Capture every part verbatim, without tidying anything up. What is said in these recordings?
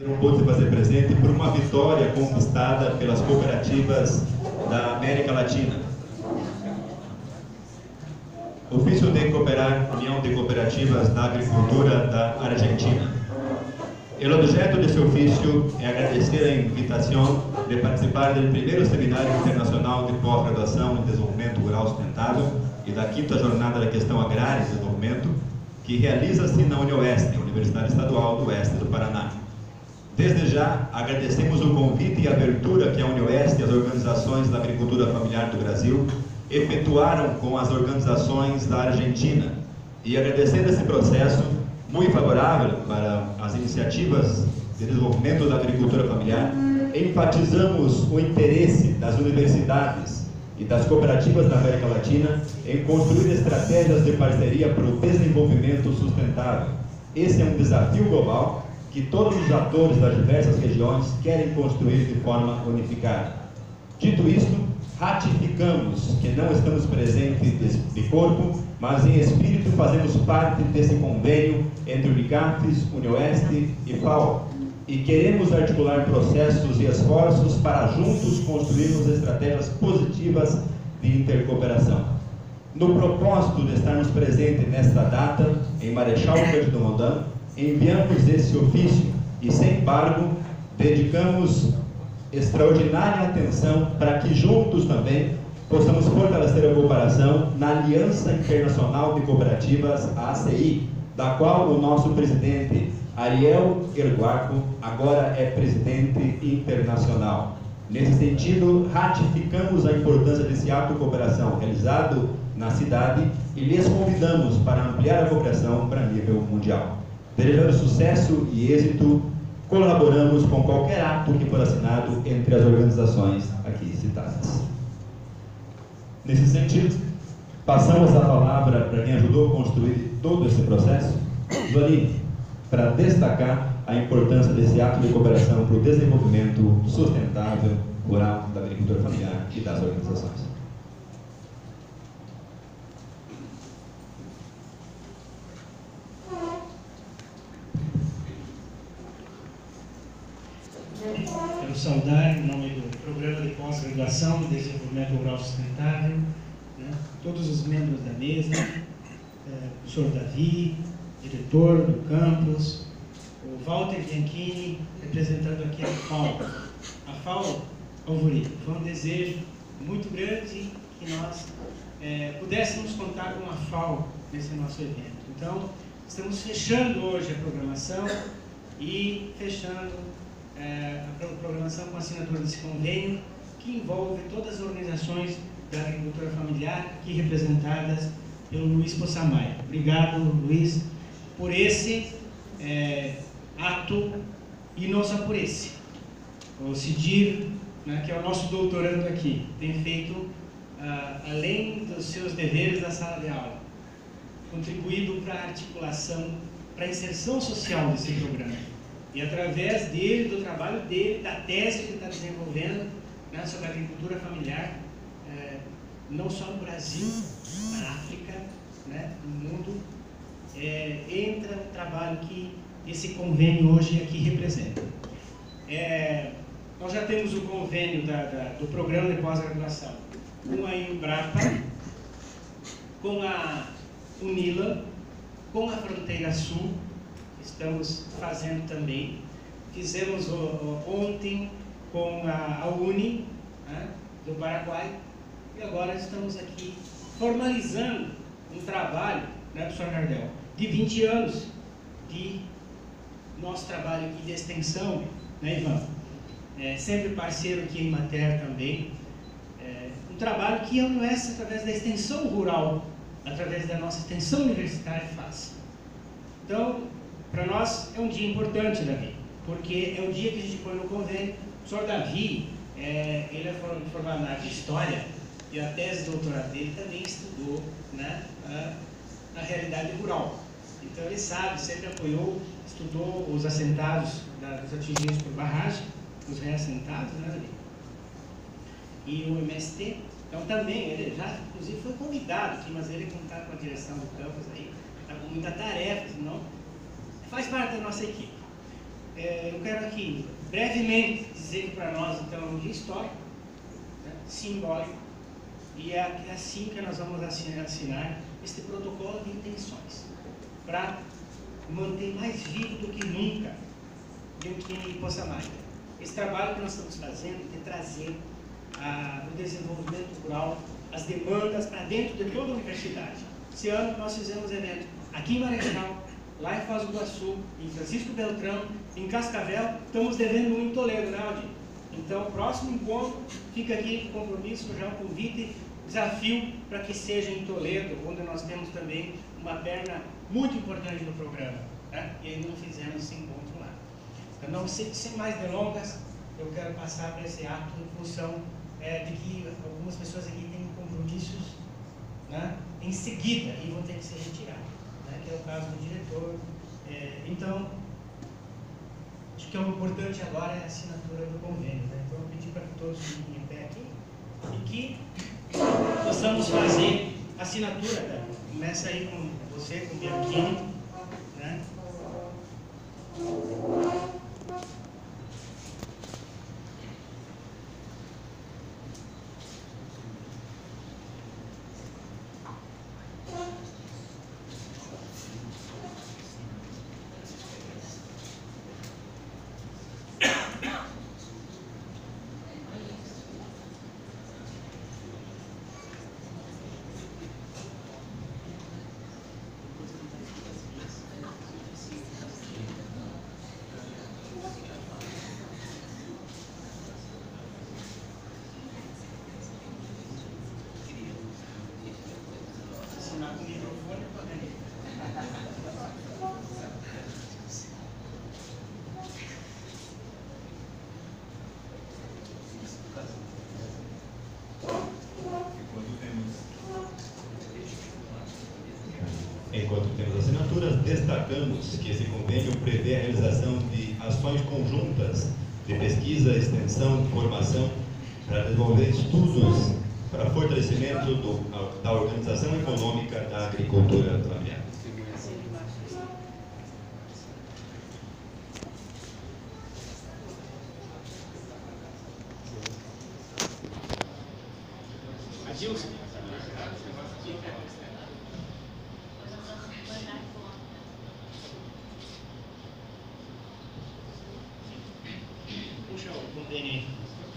Não pôde se fazer presente por uma vitória conquistada pelas cooperativas da América Latina. Ofício de cooperar, União de Cooperativas da Agricultura da Argentina. O objeto desse ofício é agradecer a invitação de participar do primeiro Seminário Internacional de Pós-Graduação em Desenvolvimento Rural Sustentável e da quinta Jornada da Questão Agrária e Desenvolvimento, que realiza-se na UniOeste, Universidade Estadual do Oeste do Paraná. Desde já, agradecemos o convite e a abertura que a UniOeste e as organizações da agricultura familiar do Brasil efetuaram com as organizações da Argentina, e agradecendo esse processo muito favorável para as iniciativas de desenvolvimento da agricultura familiar, enfatizamos o interesse das universidades e das cooperativas da América Latina em construir estratégias de parceria para o desenvolvimento sustentável. Esse é um desafio global que todos os atores das diversas regiões querem construir de forma unificada. Dito isto, ratificamos que não estamos presentes de corpo, mas em espírito fazemos parte desse convênio entre Unicafes, UniOeste e FAO, e queremos articular processos e esforços para juntos construirmos estratégias positivas de intercooperação. No propósito de estarmos presentes nesta data, em Marechal Cândido Rondon, enviamos esse ofício e, sem embargo, dedicamos extraordinária atenção para que juntos também possamos fortalecer a cooperação na Aliança Internacional de Cooperativas, a ACI, da qual o nosso presidente Ariel Erguaco agora é presidente internacional. Nesse sentido, ratificamos a importância desse ato de cooperação realizado na cidade e lhes convidamos para ampliar a cooperação para nível mundial. Desejando sucesso e êxito, colaboramos com qualquer ato que for assinado entre as organizações aqui citadas. Nesse sentido, passamos a palavra para quem ajudou a construir todo esse processo, Joani, para destacar a importância desse ato de cooperação para o desenvolvimento sustentável rural da agricultura familiar e das organizações. Quero saudar, em nome do Programa de Pós-Graduação em Desenvolvimento Rural Sustentável, né, todos os membros da mesa, é, o professor Davi, diretor do campus, o Walter Bianchini, representando aqui a FAO. A FAO Alvuri, foi um desejo muito grande que nós é, pudéssemos contar com a FAO nesse nosso evento. Então, estamos fechando hoje a programação e fechando É, a programação com a assinatura desse convênio, que envolve todas as organizações da agricultura familiar aqui representadas pelo Luiz Possamay. Obrigado, Luiz, por esse é, ato, e não só por esse. O Cidir, né, que é o nosso doutorando aqui, tem feito, ah, além dos seus deveres da sala de aula, contribuído para a articulação, para a inserção social desse programa. E através dele, do trabalho dele, da tese que ele está desenvolvendo, né, sobre a agricultura familiar, é, não só no Brasil, na África, né, no mundo, é, entra o trabalho que esse convênio hoje aqui representa. É, nós já temos o convênio da, da, do programa de pós-graduação com a Embrapa, com a UNILA, com a Fronteira Sul. Estamos fazendo também. Fizemos o, o, ontem com a, a Uni, né, do Paraguai, e agora estamos aqui formalizando um trabalho, né, professor Nardel, de vinte anos de nosso trabalho aqui de extensão, né, Ivan? É, sempre parceiro aqui em Mater também. É, um trabalho que a UniOeste, através da extensão rural, através da nossa extensão universitária, faz. Então, para nós é um dia importante, Davi, porque é o dia que a gente põe no convênio. O professor Davi, é, ele é formado na área de História, e a tese de doutorado dele também estudou, né, a, a realidade rural. Então ele sabe, sempre apoiou, estudou os assentados da, dos atingidos por barragem, os reassentados, né, Davi? E o M S T, então também, ele já inclusive foi convidado aqui, mas ele não está com a direção do campus aí, está com muita tarefa, senão faz parte da nossa equipe. é, eu quero aqui brevemente dizer que para nós então é um dia histórico, né, simbólico, e é assim que nós vamos assinar, assinar este protocolo de intenções, para manter mais vivo do que nunca dentro de Poça Mágica esse trabalho que nós estamos fazendo de trazer a, o desenvolvimento rural, as demandas para dentro de toda a universidade. Esse ano nós fizemos evento aqui em Marechal, lá em Foz do Iguaçu, em Francisco Beltrão, em Cascavel. Estamos devendo um em Toledo, né, Aldir? Então, o próximo encontro fica aqui com compromisso, já um convite, desafio para que seja em Toledo, onde nós temos também uma perna muito importante do programa, né? E ainda não fizemos esse encontro lá. Então, sem, sem mais delongas, eu quero passar para esse ato em função é, de que algumas pessoas aqui têm compromissos, né, em seguida e vão ter que ser retirados, né, que é o caso do diretor. É, então, acho que o importante agora é a assinatura do convênio, né? Então, eu pedi para que todos fiquem em pé aqui e que possamos fazer a assinatura. Né? Começa aí com você, com o Bianchini, né? Enquanto temos assinaturas, destacamos que esse convênio prevê a realização de ações conjuntas de pesquisa, extensão, formação, para desenvolver estudos para fortalecimento do, da organização econômica da agricultura familiar. Adilson. Puxa o convênio aí.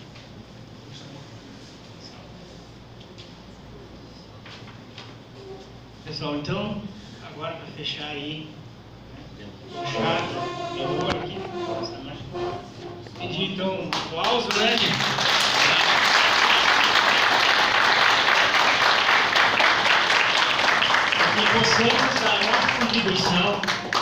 Pessoal, então, agora para fechar aí, fechar meu olho aqui, pedir então um aplauso grande. Que possamos dar a nossa contribuição,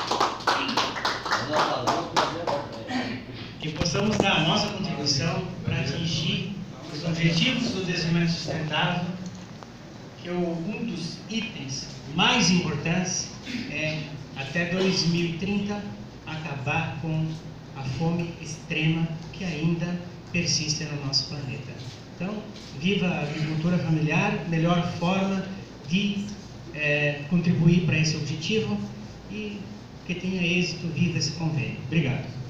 que possamos dar a nossa contribuição para atingir os objetivos do desenvolvimento sustentável, que um dos itens mais importantes é, até dois mil e trinta, acabar com a fome extrema que ainda persiste no nosso planeta. Então, viva a agricultura familiar, melhor forma de é, contribuir para esse objetivo, e que tenha êxito, viva esse convênio. Obrigado.